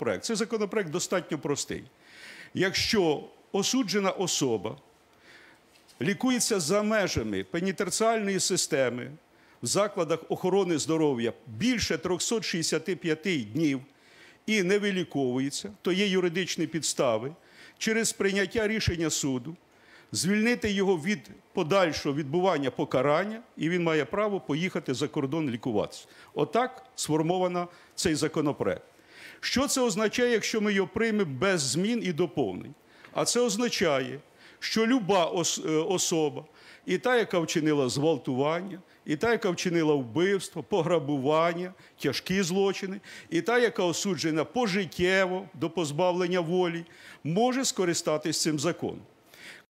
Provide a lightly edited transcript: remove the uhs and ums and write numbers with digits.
законопроект? Цей законопроект достатньо простий. Якщо осуджена особа лікується за межами пенітенціарної системи в закладах охорони здоров'я більше 365 днів і не виліковується, то є юридичні підстави через прийняття рішення суду звільнити його від подальшого відбування покарання, і він має право поїхати за кордон лікуватися. Отак сформовано цей законопроект. Що це означає, якщо ми його приймемо без змін і доповнень? А це означає, що люба особа, і та, яка вчинила зґвалтування, і та, яка вчинила вбивство, пограбування, тяжкі злочини, і та, яка осуджена пожиттєво до позбавлення волі, може скористатись цим законом.